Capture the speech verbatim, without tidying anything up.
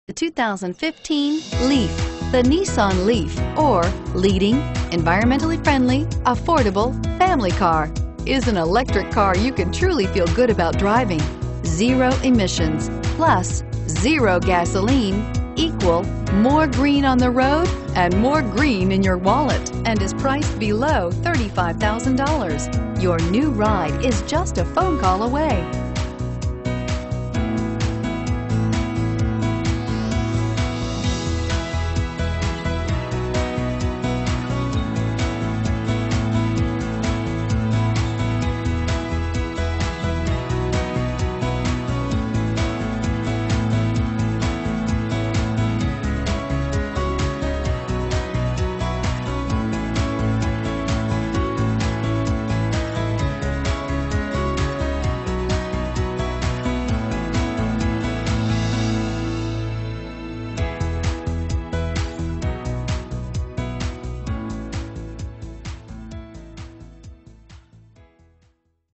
The two thousand fifteen Leaf. The Nissan Leaf, or leading, environmentally friendly, affordable family car, is an electric car you can truly feel good about driving. Zero emissions, plus zero gasoline, equal more green on the road and more green in your wallet, and is priced below thirty-five thousand dollars. Your new ride is just a phone call away.